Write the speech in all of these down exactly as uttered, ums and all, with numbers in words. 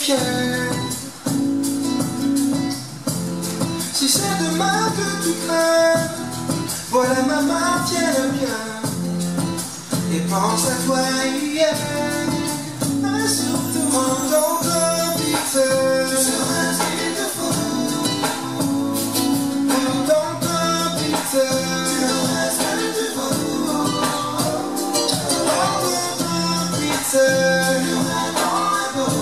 fier. Si c'est demain que tu crains, voilà ma main, tiens-le bien. Et pense à toi hier, et surtout en tant que pitié. Tu seras ce qu'il te faut. En tant que pitié, tu auras ce qu'il te faut. En tant que pitié, tu auras dans la peau.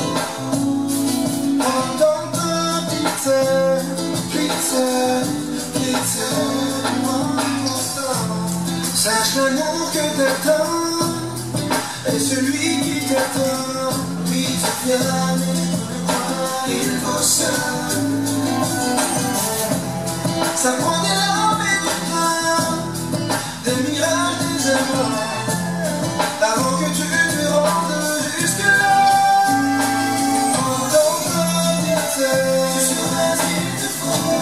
En tant que pitié, pitié, pitié, mon pourtant. Sache l'amour que t'attends, et celui qui t'attend, lui te vient, il vaut ça. Ça prend des larmes et du pain, des mirages, des amours, avant que tu te rendes jusque-là. En tant que pitié, tu seras ce qu'il te faut.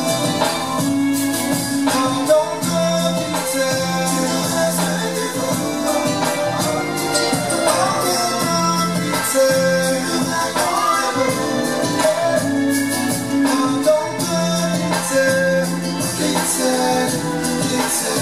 En tant que pitié, tu auras ce qu'il te faut. En tant que pitié, tu auras dans la peau. En tant que pitié, pitié, pitié.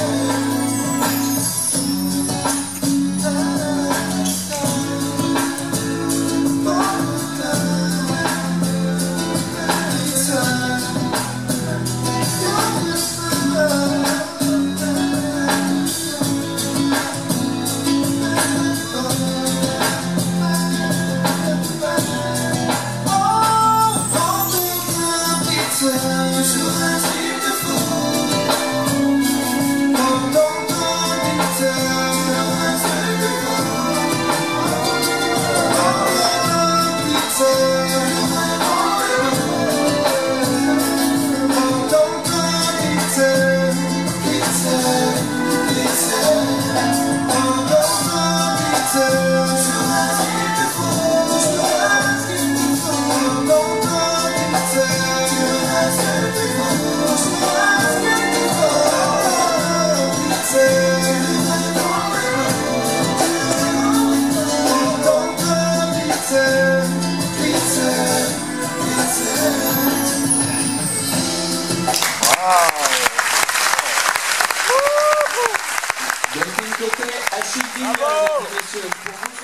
Donc, une côté à Sylvie, mesdames et messieurs, pour vous.